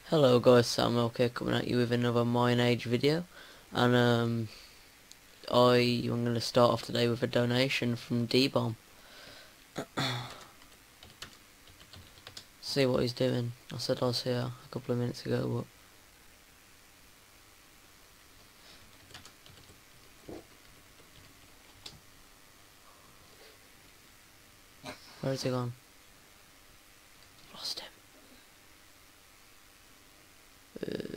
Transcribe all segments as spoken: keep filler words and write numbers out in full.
Hello guys, xSourMiilk here coming at you with another Mineage video, and um, I am going to start off today with a donation from D-Bomb. See what he's doing. I said I was here a couple of minutes ago, but where has he gone? Lost him. Uh,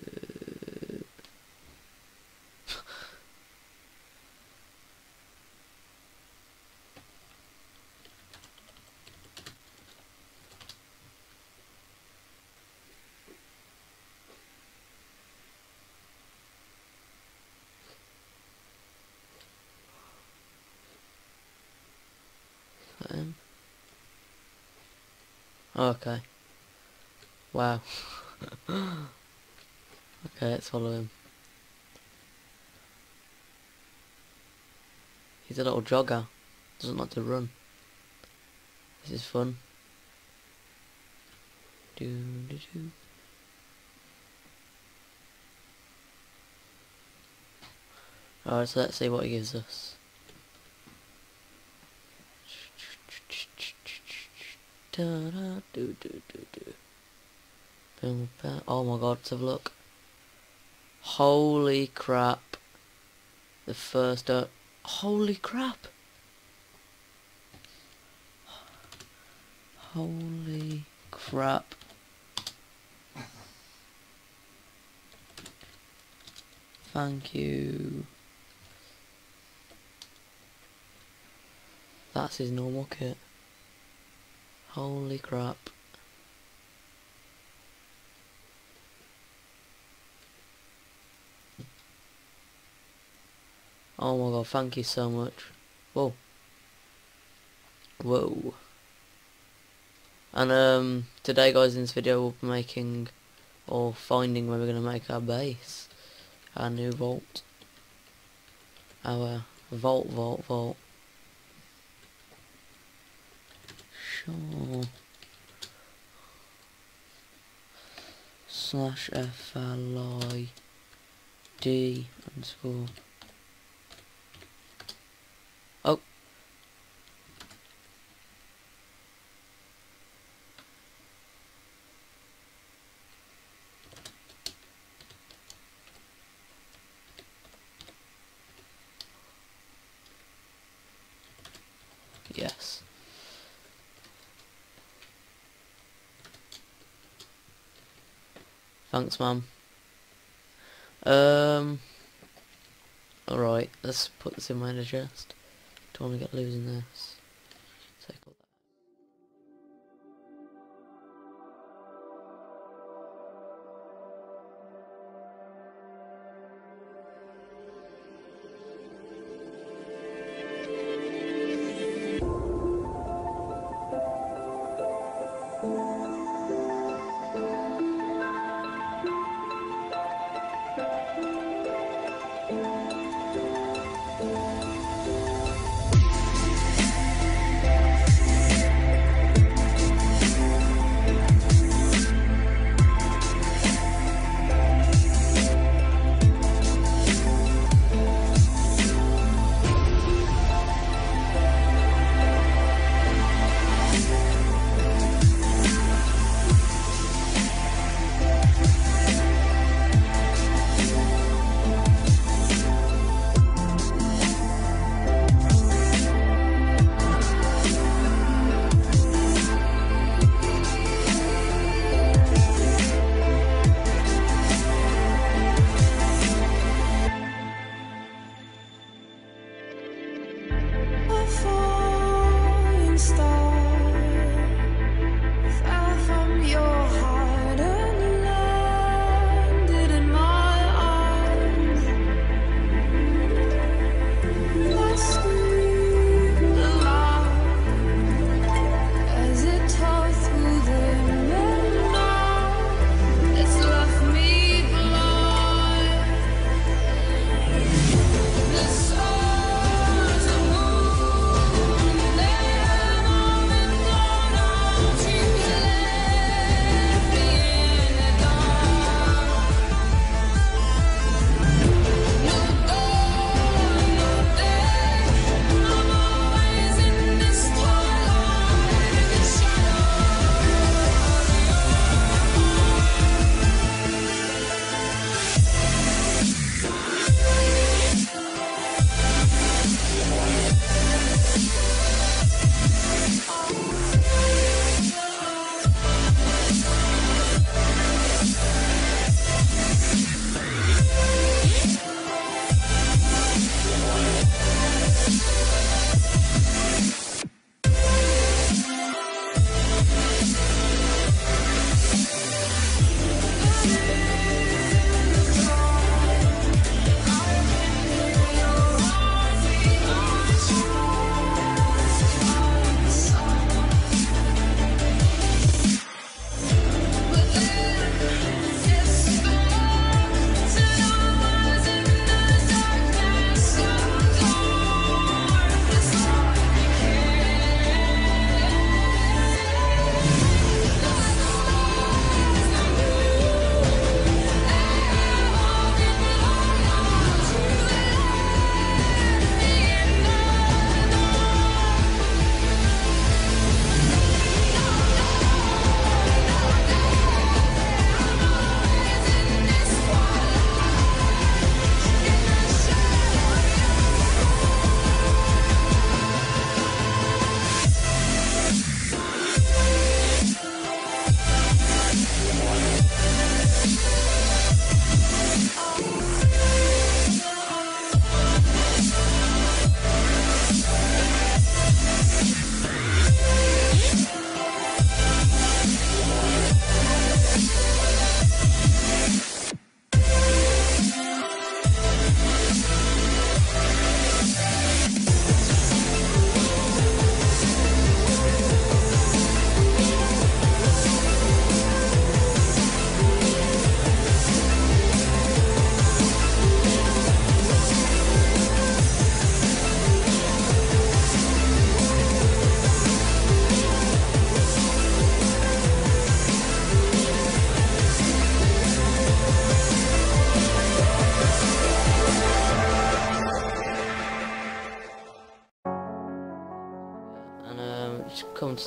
him? Oh, okay. Wow. Okay, let's follow him. He's a little jogger. Doesn't like to run. This is fun. Do do do. Alright, so let's see what he gives us. Da, da, do, do, do, do. Boom, bam. Oh my god, let's have a look. Holy crap. The first uh, holy crap. Holy crap. Thank you. That's his normal kit. Holy crap. Oh my god, thank you so much. Whoa. Whoa. And um today guys, in this video we'll be making or finding where we're gonna make our base. Our new vault. Our vault vault vault. Sure. Slash F L I D underscore. Oh. Yes. Thanks, Mum. Um. Alright, let's put this in my digest. Don't want to get losing this. Take all that.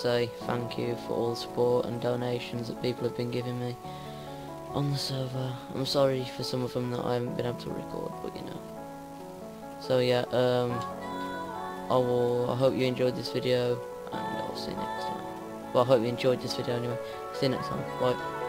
say thank you for all the support and donations that people have been giving me on the server. I'm sorry for some of them that I haven't been able to record, but you know. So yeah, um, I will. I hope you enjoyed this video, and I'll see you next time. Well, I hope you enjoyed this video anyway. See you next time. Bye.